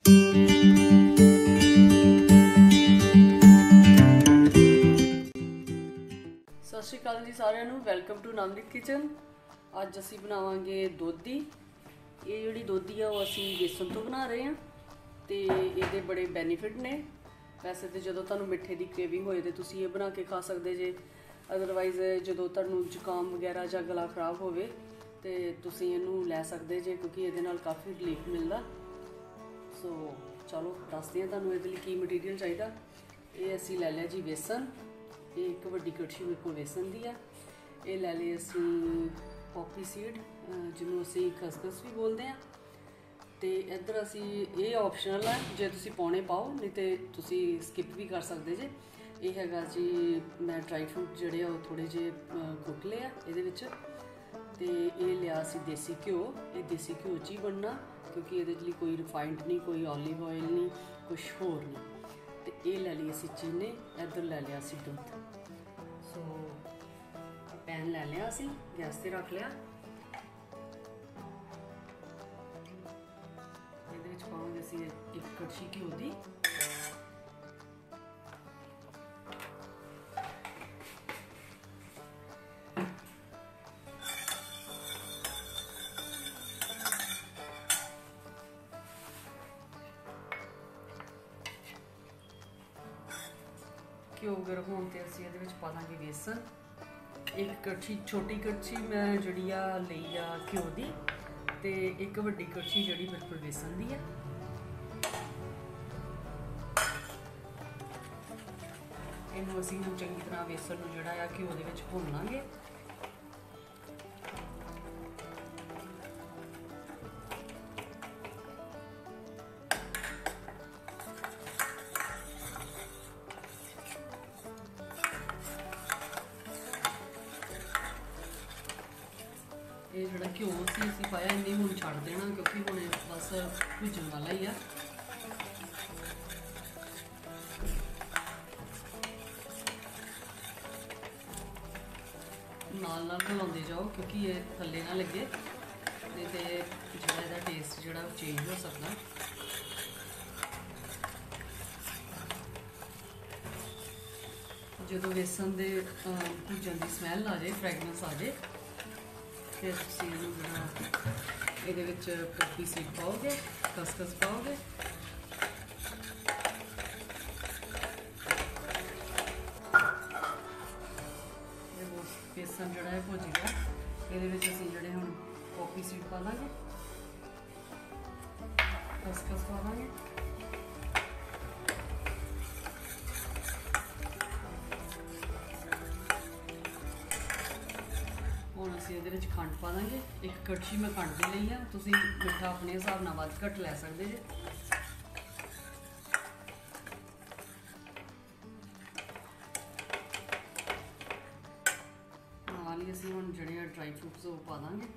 सत श्री अकाल जी सारिਆਂ ਨੂੰ वेलकम टू नामदीप किचन। ਅੱਜ ਅਸੀਂ ਬਣਾਵਾਂਗੇ ਦੋਧੀ। ਇਹ ਜਿਹੜੀ ਦੋਧੀ ਆ ਉਹ ਅਸੀਂ बेसन ਤੋਂ ਬਣਾ ਰਹੇ ਹਾਂ ਤੇ ਇਹਦੇ ਬੜੇ ਬੈਨੀਫਿਟ ਨੇ। ਵੈਸੇ ਤੇ ਜਦੋਂ ਤੁਹਾਨੂੰ ਮਿੱਠੇ ਦੀ ਕ੍ਰੇਵਿੰਗ ਹੋਏ ਤੇ ਤੁਸੀਂ ਇਹ ਬਣਾ ਕੇ ਖਾ ਸਕਦੇ ਜੇ। ਅਦਰਵਾਈਜ਼ ਜਦੋਂ ਤੁਹਾਨੂੰ ਜ਼ੁਕਾਮ ਵਗੈਰਾ ਜਾਂ ਗਲਾ ਖਰਾਬ ਹੋਵੇ ਤੇ ਤੁਸੀਂ ਇਹਨੂੰ ਲੈ ਸਕਦੇ ਜੇ, ਕਿਉਂਕਿ ਇਹਦੇ ਨਾਲ ਕਾਫੀ ਰਿਲੀਫ ਮਿਲਦਾ। ਸੋ चलो दसते हैं तुहानूं इहदे लई की मटीरियल चाहिए। ये असी लै लिया जी बेसन, ये एक वड्डी कड़छी मेरे को बेसन दी है। ये लै लिए असी पॉपी सीड जिन्होंने असी खसखस भी बोलते हैं। तो इधर असी ये ऑप्शनल है, जे तुसी पाने पाओ, नहीं तो तुसी स्किप भी कर सकते जे। ये हैगा जी मैं ड्राई फ्रूट जिहड़े वो थोड़े जे कुट लिया इहदे विच। ते ये लिया असी देसी घ्यो, ये देसी घ्यो च ही बनना क्योंकि ये कोई रिफाइंड नहीं, कोई ऑलिव ऑयल नहीं, कुछ होर नहीं। तो ये लै लिए असी चीने, इधर लै लिया असी दुध। सो पैन लै लिया असी, गैस ते रख लिया। ये पाओगे असी एक कड़छी घ्यो की। घ्यो गर्म होने ते असीं इहदे विच पा दांगे बेसन। एक कड़छी छोटी कड़छी मैं जिहड़ी आ लई आ घ्यो दी, ते एक वड्डी कड़छी जिहड़ी बिल्कुल बेसन दी है। इहनूं असीं हुण चंगी तरह बेसन नूं जिहड़ा आ घ्यो दे विच भुन लांगे। ये जो घ्यो से असी पाया इन्हें हूँ छड़ देना, क्योंकि हूँ बस भुजन वाला ही है। नाल नाल हिलाते जाओ क्योंकि ये थल्ले ना लगे, नहीं तो जो इसका टेस्ट जो चेंज हो सकता। जो बेसन के भुजन की स्मैल आ जाए, फ्रैगनेंस आ जाए, फिर ये पॉपी सीड पाओगे, खसखस पाओगे। बेसन जो है भुज गया, ये जोड़े हम पॉपी सीड पा लेंगे, खसखस पा लेंगे। ये खंड पा देंगे, एक कड़छी मैं खंड की ली है। तुसी मिठा अपने हिसाब नाल वध घट लै सकते जे। नाल ही असीं हुण जिहड़े ड्राई फ्रूट्स वो पा देंगे।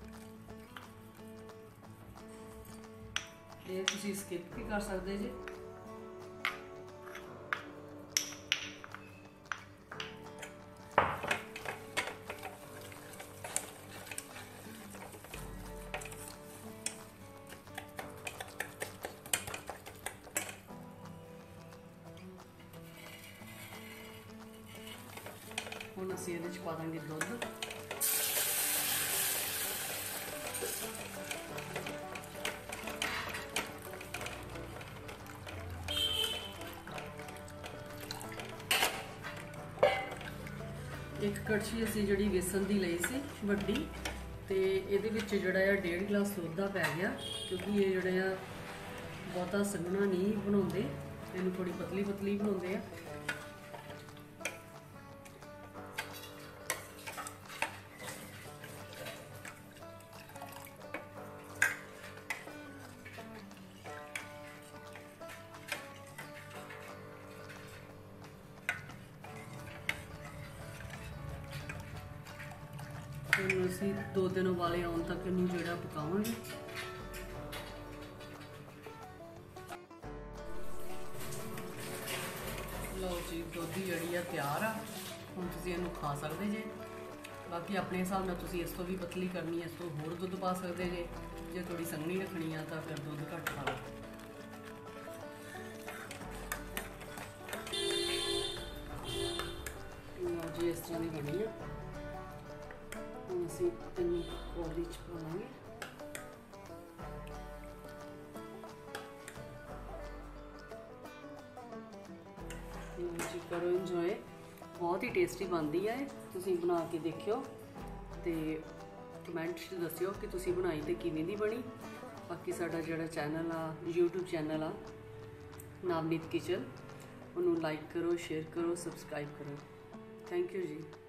ये तुसी स्किप भी कर सकते जे। ਹੁਣ ਅਸੀਂ ਇਹਦੇ 'ਚ ਪਾ ਦਾਂਗੇ ਦੁੱਧ। एक कड़छी ਅਸੀਂ ਜਿਹੜੀ बेसन ਦੀ ਲਈ ਸੀ ਵੱਡੀ, ਤੇ ਇਹਦੇ ਵਿੱਚ ਜਿਹੜਾ ਆ 1.5 ਗਲਾਸ ਦੁੱਧ ਦਾ ਪੈ ਗਿਆ, ਕਿਉਂਕਿ ਇਹ ਜਿਹੜੇ ਆ ਬਹੁਤਾ ਸੰਘਣਾ ਨਹੀਂ ਬਣਾਉਂਦੇ, ਇਹਨੂੰ ਥੋੜੀ ਪਤਲੀ ਪਤਲੀ ਬਣਾਉਂਦੇ ਆ। असी 2 दिन उबाले आने तक इनू जोड़ा पकावांगे। लो जी दोधी जी तैयार आ, हम तुम इनू खा सकते जे। बाकी अपने हिसाब नाल तुसीं इस तो भी पतली करनी है, इस तो होर दुध पा सकते जे। जे थोड़ी संघनी रखनी है तो फिर दुध घट पा लो। ਇਹਨੂੰ ਕੌਲੀ 'ਚ ਪਾ ਲਾਂਗੇ। जी करो इंजॉय, बहुत ही टेस्टी बनती है। तुसीं बना के देखियो ते कमेंट च दस्सियो कि तुसीं बनाई ते किवें दी बनी। बाकी साडा जिहड़ा चैनल आ यूट्यूब चैनल आ नवनीत किचन, उन्होंने लाइक करो, शेयर करो, सबसक्राइब करो। Thank you ji.